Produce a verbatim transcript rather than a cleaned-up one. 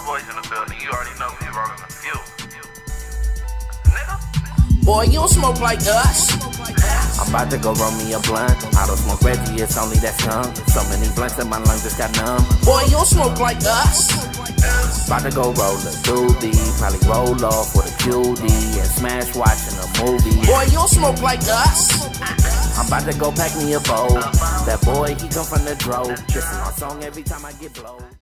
DroBoyz in the building. You already know we rolling the fuel. Nigga. Boy, you don't smoke like us. I'm about to go roll me a blunt. I don't smoke Reggie, it's only that skunk. So many blunts in my lungs just got numb. Boy, you don't smoke like us. About to go roll a doobie, probably roll off with a cutie and smash watching a movie. Boy, you don't smoke like us. I'm about to go pack me a bowl. That boy, he come from the dro. This is my song every time I get blow.